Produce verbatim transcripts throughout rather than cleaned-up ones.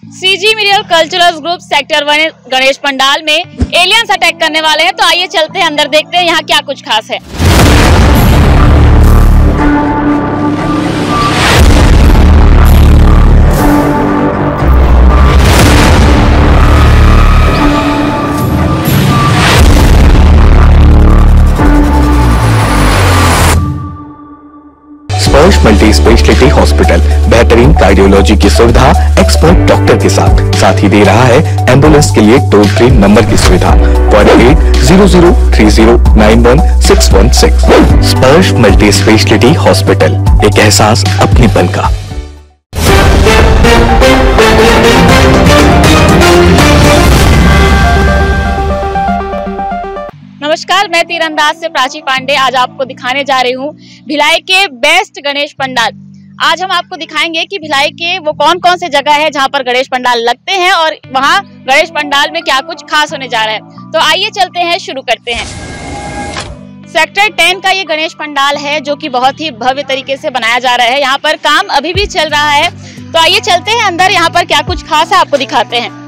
CG medial cultural group sector one Ganesh पंडाल में aliens attack करने वाले हैं। तो आइए चलते हैं अंदर, देखते हैं यहाँ क्या कुछ खास है। स्पर्श मल्टी स्पेशलिटी हॉस्पिटल बेहतरीन कार्डियोलॉजी की सुविधा एक्सपर्ट डॉक्टर के साथ साथ ही दे रहा है एम्बुलेंस के लिए टोल फ्री नंबर की सुविधा one eight zero zero three zero nine one six one six. Sparsh multi speciality hospital, एक एहसास अपनेपन का। नमस्कार, मैं तीरंदाज से प्राची पांडे आज आपको दिखाने जा रही हूँ भिलाई के बेस्ट गणेश पंडाल। आज हम आपको दिखाएंगे कि भिलाई के वो कौन कौन से जगह है जहाँ पर गणेश पंडाल लगते हैं और वहाँ गणेश पंडाल में क्या कुछ खास होने जा रहा है। तो आइए चलते हैं, शुरू करते हैं। सेक्टर टेन का ये गणेश पंडाल है जो कि बहुत ही भव्य तरीके से बनाया जा रहा है। यहाँ पर काम अभी भी चल रहा है। तो आइए चलते हैं अंदर, यहाँ पर क्या कुछ खास है आपको दिखाते हैं।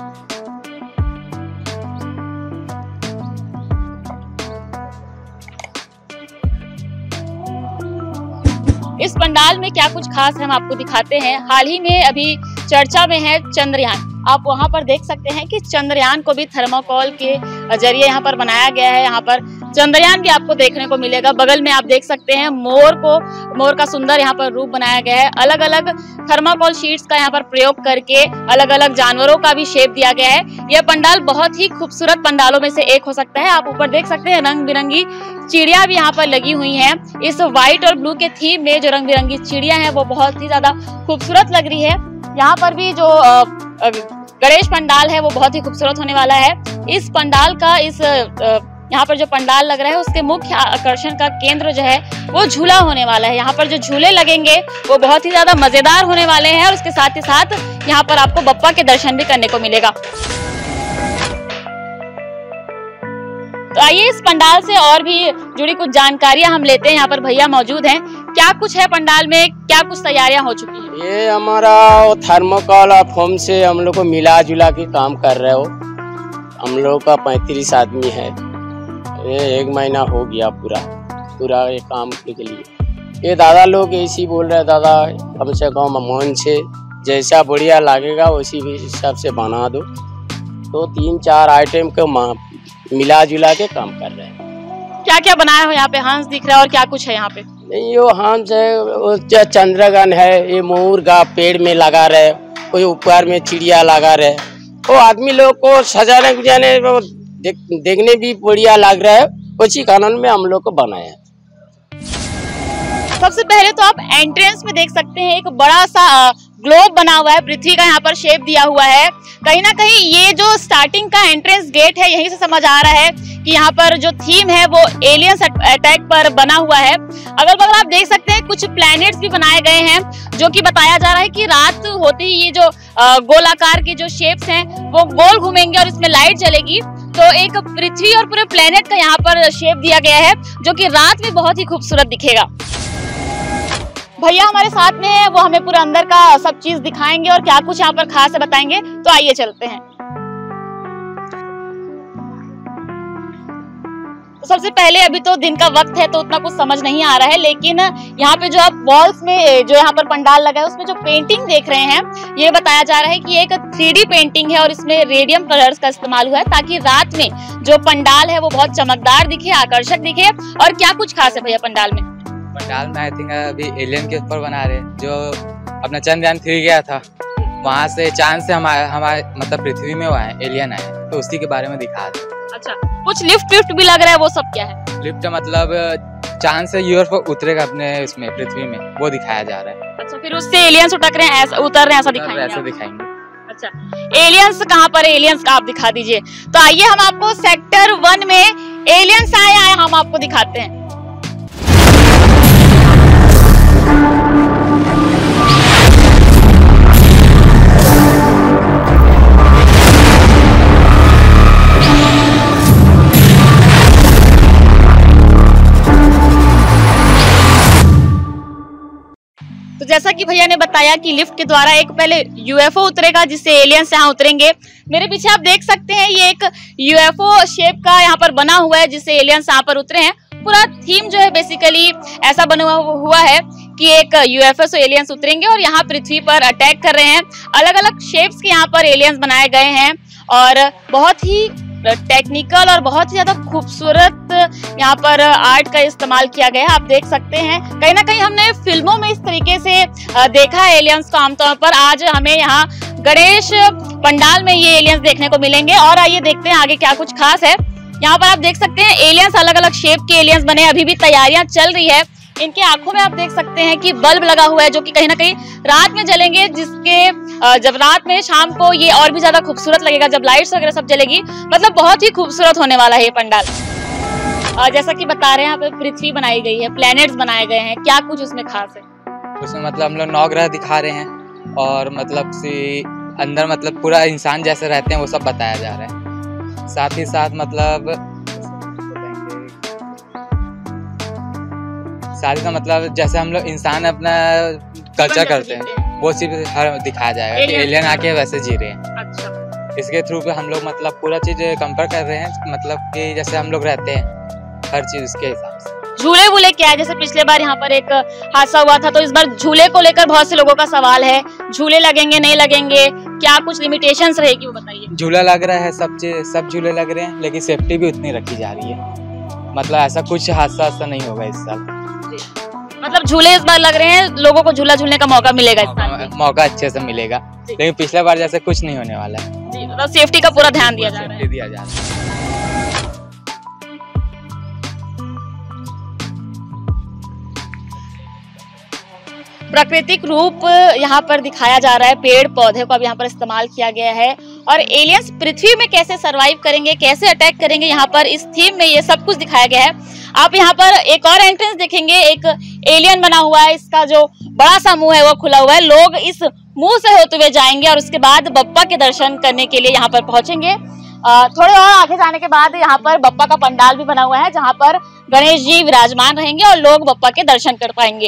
इस पंडाल में क्या कुछ खास है हम आपको दिखाते हैं। हाल ही में अभी चर्चा में है चंद्रयान। आप वहां पर देख सकते हैं कि चंद्रयान को भी थर्माकोल के जरिए यहाँ पर बनाया गया है। यहाँ पर चंद्रयान भी आपको देखने को मिलेगा। बगल में आप देख सकते हैं मोर को, मोर का सुंदर यहाँ पर रूप बनाया गया है। अलग अलग थर्माकोल शीट्स का यहाँ पर प्रयोग करके अलग अलग जानवरों का भी शेप दिया गया है। यह पंडाल बहुत ही खूबसूरत पंडालों में से एक हो सकता है। आप ऊपर देख सकते हैं रंग बिरंगी चिड़िया भी यहाँ पर लगी हुई हैं। इस व्हाइट और ब्लू के थीम में जो रंग बिरंगी चिड़िया हैं वो बहुत ही ज्यादा खूबसूरत लग रही है। यहाँ पर भी जो गणेश पंडाल है वो बहुत ही खूबसूरत होने वाला है। इस पंडाल का इस यहाँ पर जो पंडाल लग रहा है उसके मुख्य आकर्षण का केंद्र जो है वो झूला होने वाला है। यहाँ पर जो झूले लगेंगे वो बहुत ही ज्यादा मजेदार होने वाले हैं और उसके साथ ही साथ यहाँ पर आपको बप्पा के दर्शन भी करने को मिलेगा। तो आइए इस पंडाल से और भी जुड़ी कुछ जानकारियां हम लेते हैं। यहाँ पर भैया मौजूद हैं। क्या कुछ है पंडाल में, क्या कुछ तैयारियां हो चुकी हैं? ये हमारा थर्मोकोल और फोम से हम लोग को मिला जुला के काम कर रहे हो। हम लोग का पैंतीस आदमी है। ये एक महीना हो गया पूरा पूरा ये काम के लिए। ये दादा लोग ऐसी बोल रहे हैं, दादा कम से कम मोहन से जैसा बढ़िया लगेगा उसी हिसाब से बना दो। तो तीन चार आइटम को मिला जुला के काम कर रहे हैं। क्या क्या बनाया हो यहाँ पे? हंस दिख रहा है और क्या कुछ है यहाँ पे? नहीं, वो हंस है, चंद्रगन है, ये मोर का पेड़ में लगा रहे, कोई ऊपर में चिड़िया लगा रहे। वो आदमी लोग को सजाने गुजाने देख, देखने भी बढ़िया लग रहा है। उसी कानून में हम लोग को बनाया है। सबसे पहले तो आप एंट्रेंस में देख सकते हैं एक बड़ा सा ग्लोब बना हुआ है, पृथ्वी का यहाँ पर शेप दिया हुआ है। कहीं ना कहीं ये जो स्टार्टिंग का एंट्रेंस गेट है यहीं से समझ आ रहा है कि यहाँ पर जो थीम है वो एलियंस अटैक पर बना हुआ है। अगल बगल आप देख सकते हैं कुछ प्लैनेट्स भी बनाए गए हैं जो कि बताया जा रहा है कि रात होते ही ये जो गोलाकार के जो शेप्स हैं वो गोल घूमेंगे और इसमें लाइट जलेगी। तो एक पृथ्वी और पूरे प्लेनेट का यहाँ पर शेप दिया गया है जो कि रात में बहुत ही खूबसूरत दिखेगा। भैया हमारे साथ में है, वो हमें पूरा अंदर का सब चीज दिखाएंगे और क्या कुछ यहाँ पर खास है बताएंगे। तो आइए चलते हैं। तो सबसे पहले अभी तो दिन का वक्त है तो उतना कुछ समझ नहीं आ रहा है, लेकिन यहाँ पे जो आप वॉल्स में जो यहाँ पर पंडाल लगा है उसमें जो पेंटिंग देख रहे हैं ये बताया जा रहा है कि एक थ्री डी पेंटिंग है और इसमें रेडियम कलर्स का इस्तेमाल हुआ है ताकि रात में जो पंडाल है वो बहुत चमकदार दिखे, आकर्षक दिखे। और क्या कुछ खास है भैया पंडाल में? पंडाल में आई थिंक अभी एलियन के ऊपर बना रहे जो अपना चंद्रयान थ्री गया था, वहाँ से चांद से हमारे हमारे मतलब पृथ्वी में वो आए एलियन आए, तो उसी के बारे में दिखा रहे। अच्छा, कुछ लिफ्ट विफ्ट भी लग रहा है, वो सब क्या है? लिफ्ट मतलब चांद से यूएफओ उतरेगा अपने इसमें पृथ्वी में, वो दिखाया जा रहा है। अच्छा, फिर उससे एलियंस उतर रहे हैं, ऐसा उतर रहे हैं, ऐसा दिखाएंगे? ऐसा दिखाएंगे। अच्छा, एलियंस कहाँ पर है? एलियंस का आप दिखा दीजिए। तो आइए हम आपको सेक्टर वन में एलियंस आए आए हम आपको दिखाते हैं। तो जैसा कि कि भैया ने बताया कि लिफ्ट के द्वारा एक पहले यूएफओ उतरेगा जिससे एलियंस यहाँ उतरेंगे। मेरे पीछे आप देख सकते हैं ये एक यूएफओ शेप का यहाँ पर बना हुआ है जिससे एलियंस यहाँ पर उतरे हैं। पूरा थीम जो है बेसिकली ऐसा बना हुआ है कि एक यूएफओ से एलियंस उतरेंगे और यहाँ पृथ्वी पर अटैक कर रहे हैं। अलग अलग शेप्स के यहाँ पर एलियंस बनाए गए हैं और बहुत ही टेक्निकल और बहुत ही ज्यादा खूबसूरत यहाँ पर आर्ट का इस्तेमाल किया गया है। आप देख सकते हैं कहीं ना कहीं हमने फिल्मों में इस तरीके से देखा है एलियंस को आमतौर पर। आज हमें यहाँ गणेश पंडाल में ये एलियंस देखने को मिलेंगे और आइए देखते हैं आगे क्या कुछ खास है। यहाँ पर आप देख सकते हैं एलियंस अलग अलग शेप के एलियंस बने, अभी भी तैयारियां चल रही है। इनके आंखों में आप देख सकते हैं कि बल्ब लगा हुआ है जो कि कहीं ना कहीं रात में जलेंगे, जिसके जब रात में शाम को ये और भी ज्यादा खूबसूरत लगेगा जब लाइट्स वगैरह सब जलेगी। मतलब बहुत ही खूबसूरत होने वाला है ये पंडाल। और जैसा कि बता रहे हैं यहाँ पे पृथ्वी बनाई गई है, प्लैनेट्स बनाए गए हैं, क्या कुछ उसमें खास है? उसमें मतलब हम लोग नौ ग्रह दिखा रहे हैं और मतलब से अंदर मतलब पूरा इंसान जैसे रहते हैं वो सब बताया जा रहा है। साथ ही साथ मतलब साथ ही मतलब जैसे हम लोग इंसान अपना कल्चर करते हैं वो सिर्फ हर दिखाया जाएगा कि एलियन आके वैसे जी रहे हैं। अच्छा। इसके थ्रू पे हम लोग मतलब पूरा चीज कंपेयर कर रहे हैं, मतलब कि जैसे हम लोग रहते हैं हर चीज उसके हिसाब से। झूले वूले क्या है? जैसे पिछले बार यहाँ पर एक हादसा हुआ था तो इस बार झूले को लेकर बहुत से लोगों का सवाल है, झूले लगेंगे नहीं लगेंगे, क्या कुछ लिमिटेशंस रहेगी वो बताइए। झूला लग रहा है, सब चीज सब झूले लग रहे हैं, लेकिन सेफ्टी भी उतनी रखी जा रही है। मतलब ऐसा कुछ हादसा ऐसा नहीं होगा इस साल। मतलब झूले इस बार लग रहे हैं, लोगों को झूला झूलने का मौका मिलेगा इस साल। मौका अच्छे से मिलेगा, लेकिन पिछले बार जैसे कुछ नहीं होने वाला है। मतलब सेफ्टी का पूरा ध्यान दिया जा रहा है। दिया जा रहा है। प्राकृतिक रूप यहाँ पर दिखाया जा रहा है, पेड़ पौधे को अब यहाँ पर इस्तेमाल किया गया है और एलियंस पृथ्वी में कैसे सरवाइव करेंगे, कैसे अटैक करेंगे, यहाँ पर इस थीम में ये सब कुछ दिखाया गया है। आप यहाँ पर एक और एंट्रेंस देखेंगे, एक एलियन बना हुआ है, इसका जो बड़ा सा मुंह है वो खुला हुआ है। लोग इस मुंह से होते हुए जाएंगे और उसके बाद बप्पा के दर्शन करने के लिए यहाँ पर पहुंचेंगे। थोड़े और आगे जाने के बाद यहाँ पर बप्पा का पंडाल भी बना हुआ है जहाँ पर गणेश जी विराजमान रहेंगे और लोग बप्पा के दर्शन कर पाएंगे।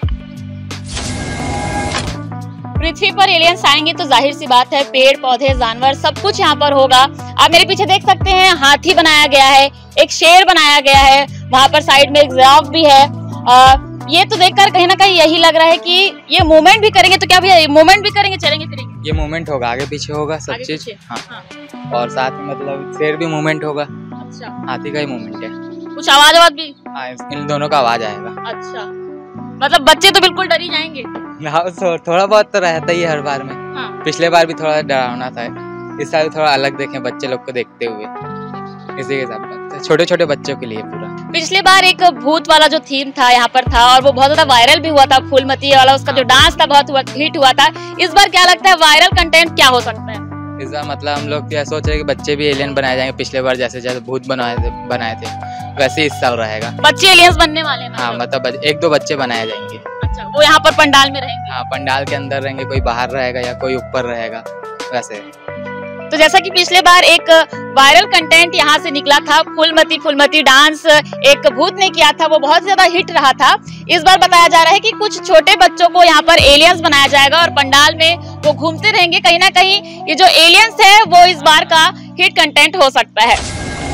पृथ्वी पर एलियंस आएंगे तो जाहिर सी बात है पेड़ पौधे जानवर सब कुछ यहाँ पर होगा। आप मेरे पीछे देख सकते हैं हाथी बनाया गया है, एक शेर बनाया गया है, वहां पर साइड में एक जिराफ भी है। आ, ये तो देखकर कहीं ना कहीं यही लग रहा है कि ये मूवमेंट भी करेंगे। तो क्या भैया मूवमेंट भी करेंगे, चलेंगे फिरेंगे? ये मूवमेंट होगा, आगे पीछे होगा सब चीज। हाँ। हाँ। और साथ में मतलब शेर भी मूवमेंट होगा। अच्छा। हाथी का ही मूवमेंट है। कुछ आवाज आवाज भी? हाँ, इन दोनों का आवाज आएगा। अच्छा, मतलब बच्चे तो बिल्कुल डर ही जाएंगे। थोड़ा बहुत तो रहता ही हर बार में। हाँ। पिछले बार भी थोड़ा डरावना था, इस साल थोड़ा अलग देखें बच्चे लोग को देखते हुए, इसी के हिसाब से छोटे छोटे बच्चों के लिए पूरा। पिछले बार एक भूत वाला जो थीम था यहाँ पर था और वो बहुत ज्यादा वायरल भी हुआ था, फूलमती वाला, उसका जो डांस था बहुत हुआ, हिट हुआ था। इस बार क्या लगता है वायरल कंटेंट क्या हो सकता है? इस बार मतलब हम लोग क्या सोच रहे हैं कि बच्चे भी एलियन बनाए जाएंगे। पिछले बार जैसे जैसे भूत बनाए थे बनाए थे वैसे इस साल रहेगा, बच्चे एलियंस बनने वाले हैं। हाँ, मतलब एक दो बच्चे बनाए जाएंगे। अच्छा, वो यहाँ पर पंडाल में रहेंगे? हाँ, पंडाल के अंदर रहेंगे, कोई बाहर रहेगा या कोई ऊपर रहेगा वैसे। तो जैसा कि पिछले बार एक वायरल कंटेंट यहाँ से निकला था, फूलमती फूलमती डांस एक भूत ने किया था, वो बहुत ज्यादा हिट रहा था। इस बार बताया जा रहा है कि कुछ छोटे बच्चों को यहाँ पर एलियंस बनाया जाएगा और पंडाल में वो घूमते रहेंगे। कहीं ना कहीं ये जो एलियंस है वो इस बार का हिट कंटेंट हो सकता है।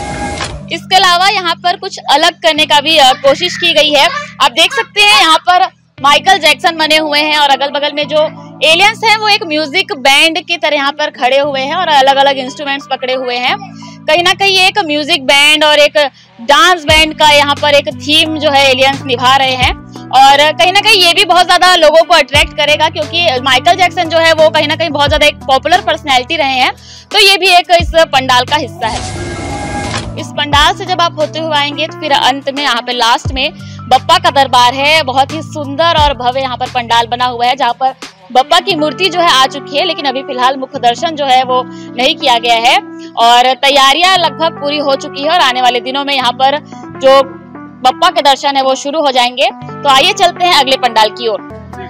इसके अलावा यहाँ पर कुछ अलग करने का भी कोशिश की गई है। आप देख सकते हैं यहाँ पर माइकल जैक्सन बने हुए हैं और अगल बगल में जो एलियंस हैं वो एक म्यूजिक बैंड की तरह यहाँ पर खड़े हुए हैं और अलग अलग इंस्ट्रूमेंट्स पकड़े हुए हैं। कहीं ना कहीं एक म्यूजिक बैंड और एक डांस बैंड का यहाँ पर एक थीम जो है एलियंस निभा रहे हैं और कहीं ना कहीं ये भी बहुत ज्यादा लोगों को अट्रैक्ट करेगा क्योंकि माइकल जैक्सन जो है वो कहीं ना कहीं बहुत ज्यादा एक पॉपुलर पर्सनैलिटी रहे हैं, तो ये भी एक इस पंडाल का हिस्सा है। इस पंडाल से जब आप होते हुए आएंगे तो फिर अंत में यहाँ पे लास्ट में बप्पा का दरबार है। बहुत ही सुंदर और भव्य यहाँ पर पंडाल बना हुआ है जहाँ पर बप्पा की मूर्ति जो है आ चुकी है, लेकिन अभी फिलहाल मुख्य दर्शन जो है वो नहीं किया गया है और तैयारियां लगभग पूरी हो चुकी है और आने वाले दिनों में यहाँ पर जो बप्पा के दर्शन है वो शुरू हो जाएंगे। तो आइए चलते हैं अगले पंडाल की ओर।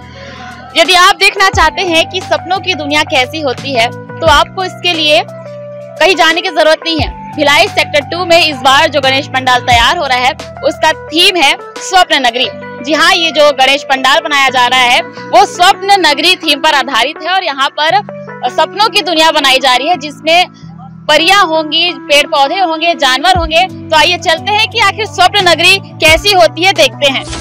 यदि आप देखना चाहते हैं कि सपनों की दुनिया कैसी होती है तो आपको इसके लिए कहीं जाने की जरूरत नहीं है। भिलाई सेक्टर टू में इस बार जो गणेश पंडाल तैयार हो रहा है उसका थीम है स्वप्न नगरी। जी हाँ, ये जो गणेश पंडाल बनाया जा रहा है वो स्वप्न नगरी थीम पर आधारित है और यहाँ पर सपनों की दुनिया बनाई जा रही है, जिसमें परियां होंगी, पेड़ पौधे होंगे, जानवर होंगे। तो आइए चलते हैं कि आखिर स्वप्न नगरी कैसी होती है, देखते हैं।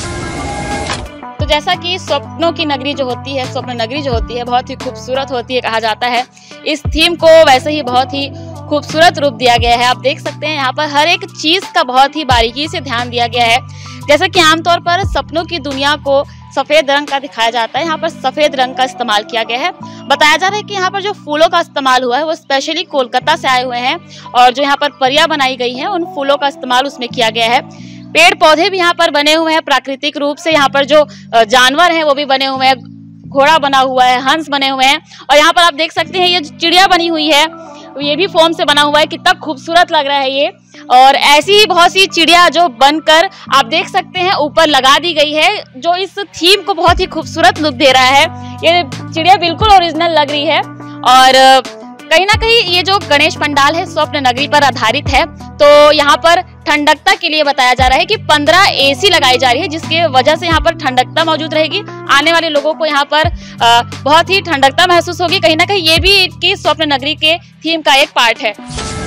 तो जैसा कि स्वप्नों की नगरी जो होती है, स्वप्न नगरी जो होती है, बहुत ही खूबसूरत होती है कहा जाता है। इस थीम को वैसे ही बहुत ही खूबसूरत रूप दिया गया है। आप देख सकते हैं यहाँ पर हर एक चीज का बहुत ही बारीकी से ध्यान दिया गया है। जैसा कि आमतौर पर सपनों की दुनिया को सफेद रंग का दिखाया जाता है, यहाँ पर सफेद रंग का इस्तेमाल किया गया है। बताया जा रहा है कि यहाँ पर जो फूलों का इस्तेमाल हुआ है वो स्पेशली कोलकाता से आए हुए हैं और जो यहाँ पर परियां बनाई गई हैं उन फूलों का इस्तेमाल उसमें किया गया है। पेड़ पौधे भी यहाँ पर बने हुए हैं प्राकृतिक रूप से। यहाँ पर जो जानवर हैं वो भी बने हुए हैं, घोड़ा बना हुआ है, हंस बने हुए हैं और यहाँ पर आप देख सकते हैं ये चिड़िया बनी हुई है, ये भी फोम से बना हुआ है। कितना खूबसूरत लग रहा है ये। और ऐसी ही बहुत सी चिड़िया जो बनकर आप देख सकते हैं ऊपर लगा दी गई है, जो इस थीम को बहुत ही खूबसूरत लुक दे रहा है। ये चिड़िया बिल्कुल ओरिजिनल लग रही है और कहीं ना कहीं ये जो गणेश पंडाल है स्वप्न नगरी पर आधारित है। तो यहाँ पर ठंडकता के लिए बताया जा रहा है कि पंद्रह एसी लगाई जा रही है, जिसकी वजह से यहाँ पर ठंडकता मौजूद रहेगी। आने वाले लोगों को यहाँ पर आ, बहुत ही ठंडकता महसूस होगी। कहीं ना कहीं ये भी इनकी स्वप्न नगरी के थीम का एक पार्ट है।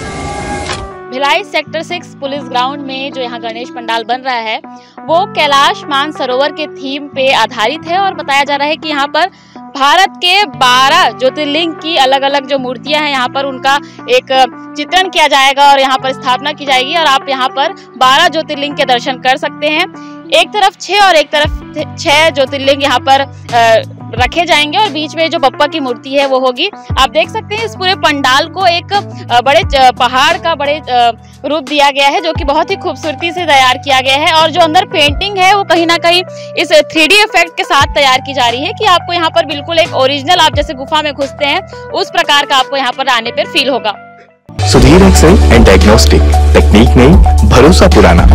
Bhilai sector six police ground में जो यहाँ गणेश पंडाल बन रहा है वो कैलाश मानसरोवर के थीम पे आधारित है और बताया जा रहा है कि यहाँ पर भारत के बारह ज्योतिर्लिंग की अलग अलग जो मूर्तियां हैं यहाँ पर उनका एक चित्रण किया जाएगा और यहाँ पर स्थापना की जाएगी और आप यहाँ पर बारह ज्योतिर्लिंग के दर्शन कर सकते हैं। एक तरफ छह और एक तरफ छह ज्योतिर्लिंग यहाँ पर रखे जाएंगे और बीच में जो बप्पा की मूर्ति है वो होगी। आप देख सकते हैं इस पूरे पंडाल को एक बड़े पहाड़ का बड़े रूप दिया गया है, जो कि बहुत ही खूबसूरती से तैयार किया गया है और जो अंदर पेंटिंग है वो कहीं ना कहीं इस थ्री डी इफेक्ट के साथ तैयार की जा रही है कि आपको यहाँ पर बिल्कुल एक ओरिजिनल, आप जैसे गुफा में घुसते हैं उस प्रकार का आपको यहाँ पर आने पर फील होगा। सुधीर एक्सरे एंड डायग्नोस्टिक, तकनीक नई, भरोसा पुराना।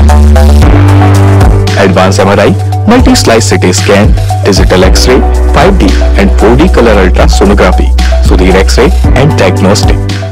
Advance M R I, multi slice CT scan, digital x-ray, five D and four D colour ultra sonography. Sudhir x-ray and diagnostic.